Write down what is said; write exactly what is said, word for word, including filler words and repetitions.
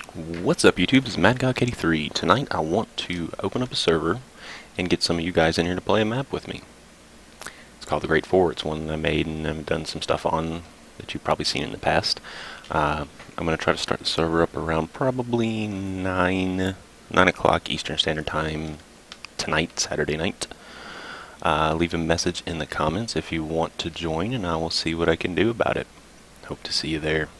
What's up, YouTube? It's MadGawk eighty-three. Tonight I want to open up a server and get some of you guys in here to play a map with me. It's called the Great Four. It's one that I made and I've done some stuff on that you've probably seen in the past. Uh, I'm going to try to start the server up around probably nine, nine o'clock Eastern Standard Time tonight, Saturday night. Uh, leave a message in the comments if you want to join and I will see what I can do about it. Hope to see you there.